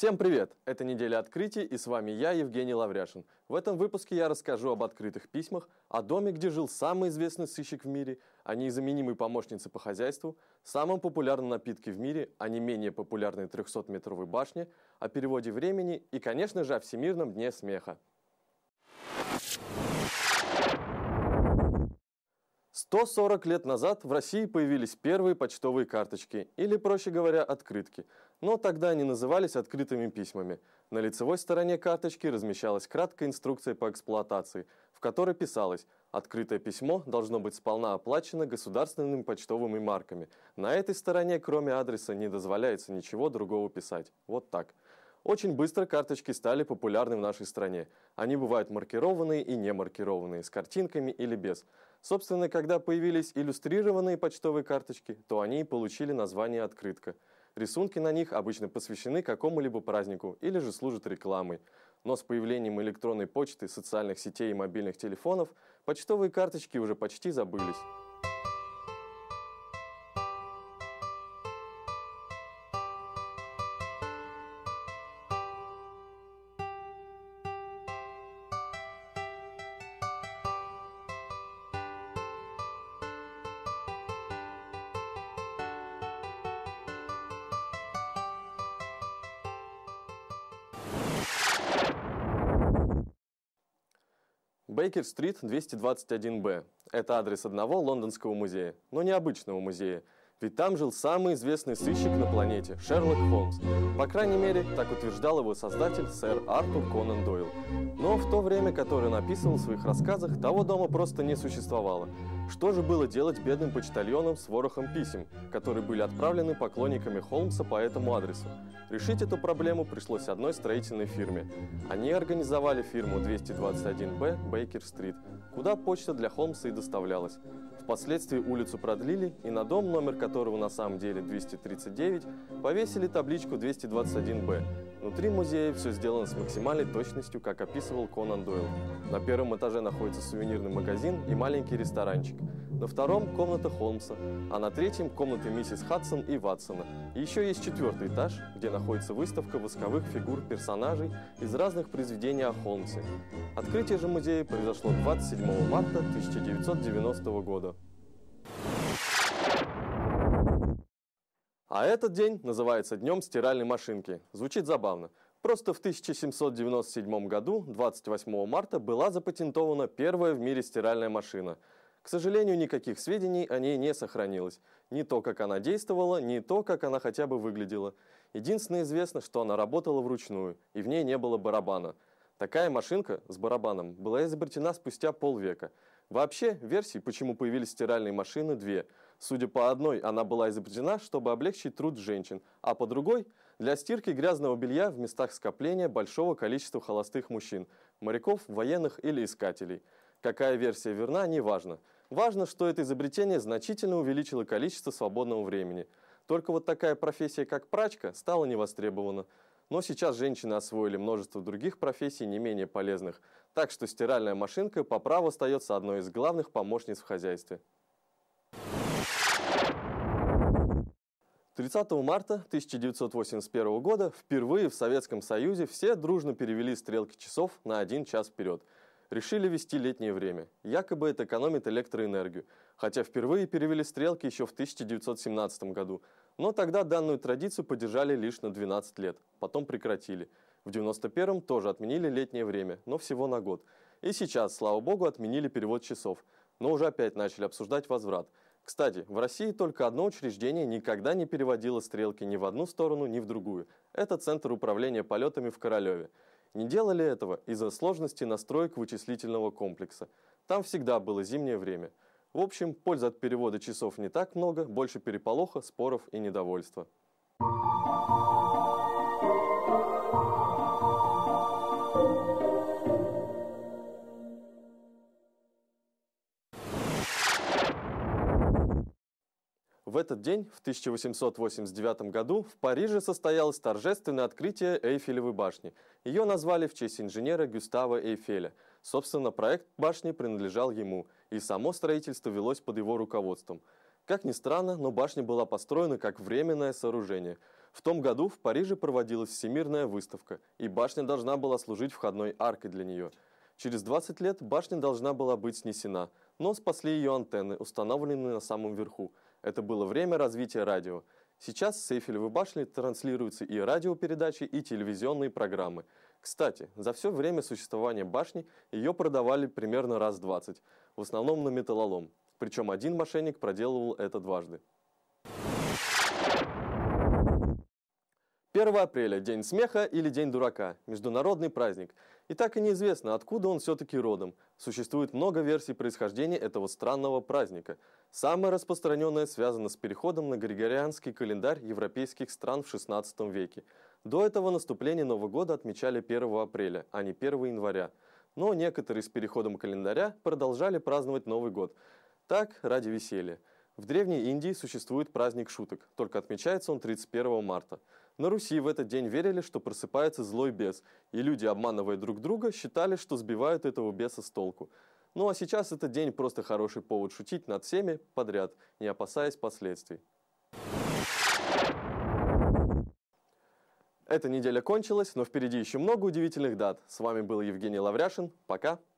Всем привет! Это неделя открытий, и с вами я, Евгений Лавряшин. В этом выпуске я расскажу об открытых письмах, о доме, где жил самый известный сыщик в мире, о незаменимой помощнице по хозяйству, самом популярном напитке в мире, о не менее популярной 300-метровой башне, о переводе времени и, конечно же, о Всемирном дне смеха. 140 лет назад в России появились первые почтовые карточки, или, проще говоря, открытки. Но тогда они назывались открытыми письмами. На лицевой стороне карточки размещалась краткая инструкция по эксплуатации, в которой писалось: «Открытое письмо должно быть сполна оплачено государственными почтовыми марками. На этой стороне, кроме адреса, не дозволяется ничего другого писать». Вот так. Очень быстро карточки стали популярны в нашей стране. Они бывают маркированные и не маркированные, с картинками или без. Собственно, когда появились иллюстрированные почтовые карточки, то они и получили название «открытка». Рисунки на них обычно посвящены какому-либо празднику или же служат рекламой. Но с появлением электронной почты, социальных сетей и мобильных телефонов почтовые карточки уже почти забылись. Бейкер-стрит, 221-Б. Это адрес одного лондонского музея, но необычного музея. Ведь там жил самый известный сыщик на планете – Шерлок Холмс. По крайней мере, так утверждал его создатель сэр Артур Конан Дойл. Но в то время, которое он описывал в своих рассказах, того дома просто не существовало. Что же было делать бедным почтальонам с ворохом писем, которые были отправлены поклонниками Холмса по этому адресу? Решить эту проблему пришлось одной строительной фирме. Они организовали фирму 221-Б Бейкер-стрит, куда почта для Холмса и доставлялась. Впоследствии улицу продлили, и на дом, номер которого на самом деле 239, повесили табличку 221-Б. Внутри музея все сделано с максимальной точностью, как описывал Конан Дойл. На первом этаже находится сувенирный магазин и маленький ресторанчик. На втором – комната Холмса, а на третьем – комнаты миссис Хадсон и Ватсона. И еще есть четвертый этаж, где находится выставка восковых фигур персонажей из разных произведений о Холмсе. Открытие же музея произошло 27 марта 1990 года. А этот день называется Днем стиральной машинки. Звучит забавно. Просто в 1797 году, 28 марта, была запатентована первая в мире стиральная машина. К сожалению, никаких сведений о ней не сохранилось. Ни то, как она действовала, ни то, как она хотя бы выглядела. Единственное известно, что она работала вручную, и в ней не было барабана. Такая машинка с барабаном была изобретена спустя полвека. Вообще, версий, почему появились стиральные машины, две. Судя по одной, она была изобретена, чтобы облегчить труд женщин, а по другой – для стирки грязного белья в местах скопления большого количества холостых мужчин, моряков, военных или искателей. Какая версия верна, не важно. Важно, что это изобретение значительно увеличило количество свободного времени. Только вот такая профессия, как прачка, стала невостребована. Но сейчас женщины освоили множество других профессий, не менее полезных. Так что стиральная машинка по праву остается одной из главных помощниц в хозяйстве. 30 марта 1981 года впервые в Советском Союзе все дружно перевели стрелки часов на 1 час вперед. Решили ввести летнее время. Якобы это экономит электроэнергию. Хотя впервые перевели стрелки еще в 1917 году. Но тогда данную традицию поддержали лишь на 12 лет. Потом прекратили. В 1991 тоже отменили летнее время, но всего на год. И сейчас, слава богу, отменили перевод часов. Но уже опять начали обсуждать возврат. Кстати, в России только одно учреждение никогда не переводило стрелки ни в одну сторону, ни в другую. Это Центр управления полетами в Королеве. Не делали этого из-за сложности настроек вычислительного комплекса. Там всегда было зимнее время. В общем, пользы от перевода часов не так много, больше переполоха, споров и недовольства. В этот день, в 1889 году, в Париже состоялось торжественное открытие Эйфелевой башни. Ее назвали в честь инженера Гюстава Эйфеля. Собственно, проект башни принадлежал ему, и само строительство велось под его руководством. Как ни странно, но башня была построена как временное сооружение. В том году в Париже проводилась всемирная выставка, и башня должна была служить входной аркой для нее. Через 20 лет башня должна была быть снесена, но спасли ее антенны, установленные на самом верху. Это было время развития радио. Сейчас с Эйфелевой башни транслируются и радиопередачи, и телевизионные программы. Кстати, за все время существования башни ее продавали примерно раз 20, в основном на металлолом. Причем один мошенник проделывал это дважды. 1 апреля – День смеха или День дурака, международный праздник. И так и неизвестно, откуда он все-таки родом. Существует много версий происхождения этого странного праздника. Самая распространенная связана с переходом на григорианский календарь европейских стран в XVI веке. До этого наступление Нового года отмечали 1 апреля, а не 1 января. Но некоторые с переходом календаря продолжали праздновать Новый год. Так, ради веселья. В Древней Индии существует праздник шуток, только отмечается он 31 марта. На Руси в этот день верили, что просыпается злой бес, и люди, обманывая друг друга, считали, что сбивают этого беса с толку. Ну а сейчас этот день просто хороший повод шутить над всеми подряд, не опасаясь последствий. Эта неделя кончилась, но впереди еще много удивительных дат. С вами был Евгений Лавряшин. Пока!